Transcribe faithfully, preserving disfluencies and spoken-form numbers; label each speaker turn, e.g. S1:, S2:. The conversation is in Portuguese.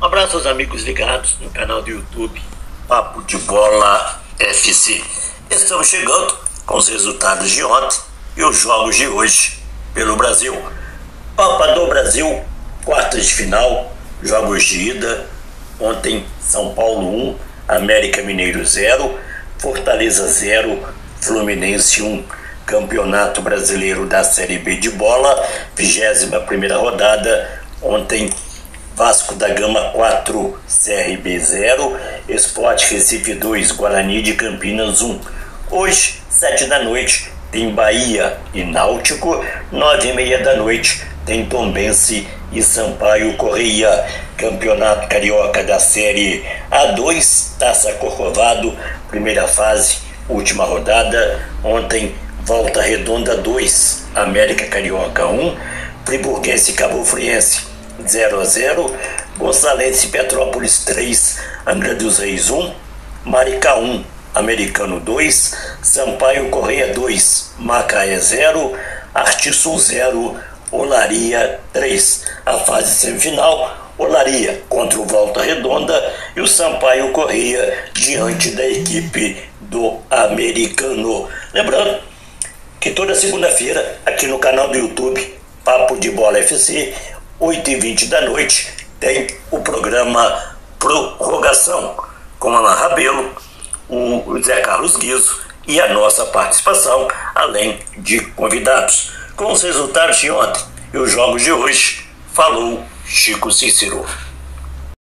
S1: Um abraço aos amigos ligados no canal do YouTube Papo de Bola F C. Estamos chegando com os resultados de ontem e os jogos de hoje pelo Brasil. Copa do Brasil, quartas de final, jogos de ida. Ontem São Paulo um, América Mineiro zero, Fortaleza zero, Fluminense um. Campeonato Brasileiro da Série B de bola, vigésima primeira rodada. Ontem Vasco da Gama quatro, C R B zero, Sport Recife dois, Guarani de Campinas um. Hoje, sete da noite, tem Bahia e Náutico. Nove e meia da noite, tem Tombense e Sampaio Correia. Campeonato Carioca da Série A dois, Taça Corcovado, primeira fase, última rodada. Ontem, Volta Redonda dois, América Carioca um, Friburguense e Cabo Friense zero a zero, Gonçalense e Petrópolis três, Angra dos Reis um, Maricá um, Americano dois, Sampaio Correia dois, Macaé zero, Arte Sul zero, Olaria três. A fase semifinal, Olaria contra o Volta Redonda e o Sampaio Correia diante da equipe do Americano. Lembrando que toda segunda-feira, aqui no canal do YouTube Papo de Bola F C, oito e vinte da noite, tem o programa Prorrogação, com Alain Rabelo, o Zé Carlos Guizo e a nossa participação, além de convidados. Com os resultados de ontem e os jogos de hoje, falou Chico Cícero.